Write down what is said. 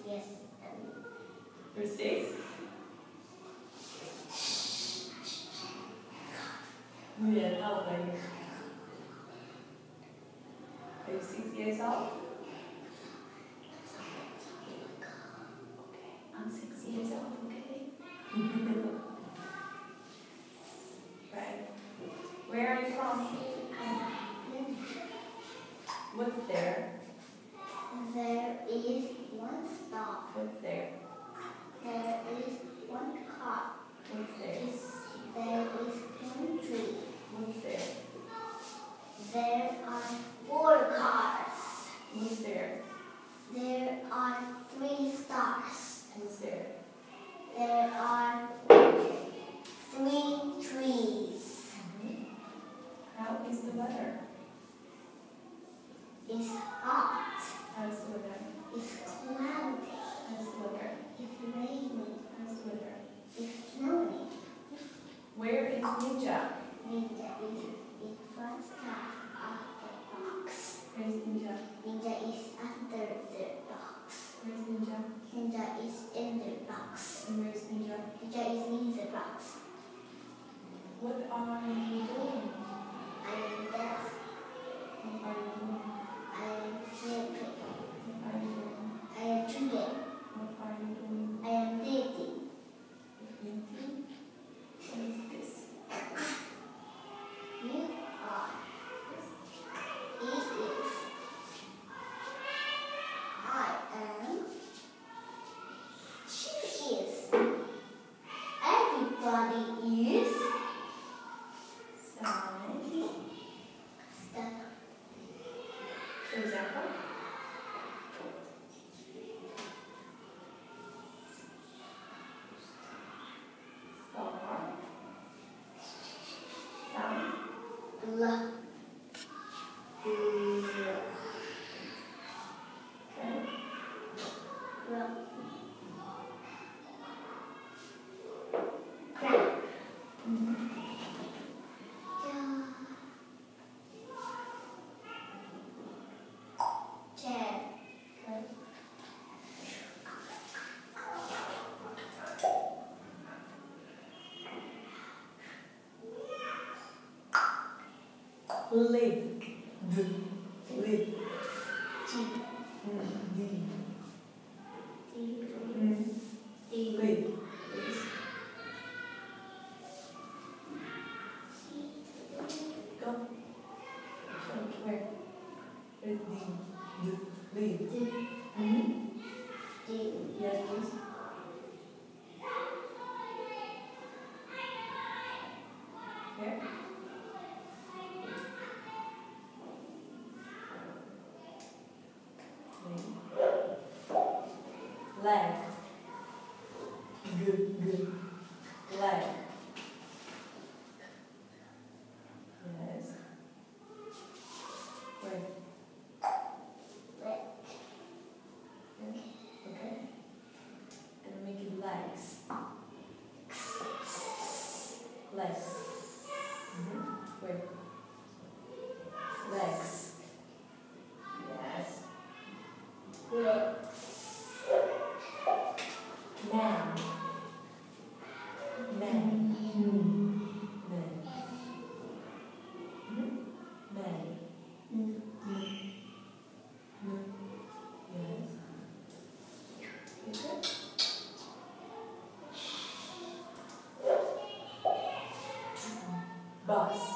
Yes. You're 6? Yeah, how old are you? Are you 6 years old? Okay, I'm 6 years old, okay? Right. Where are you from? What's there? There is one star. What's there? There is one car. What's there? There is one tree. What's there? There are 4 cars. What's there? There are 3 stars. What's there? There are 3 trees. How is the weather? It's hot. How's the weather? It's cloudy. How's the weather? It's raining. How's the weather? It's snowing. Where is Ninja? Ninja is in front of the box. Where's Ninja? Ninja is under the box. Where's Ninja? Ninja is in the box. And where's Ninja? Ninja is in the box. What are you doing? I am dancing. What are you doing? I am sleeping. What are you doing? I am drinking. What are you doing? I am digging. Eating? What is this? You are. It is. I am. She is. Everybody is. Sign. Step. For example? Star. Sound. L. Okay. Crab. Chair. Okay. Lid. Lid. G. D. D. Lid. Go. Show me where. Where's D? Lid. D. D. Yes, please. Here. Leg. Good. Leg. Yes. Where? Leg. Okay. And make it legs. Legs. Where? Legs. Yes. Leg. Man. Man. Man. Man. Yes. Is it? Bus.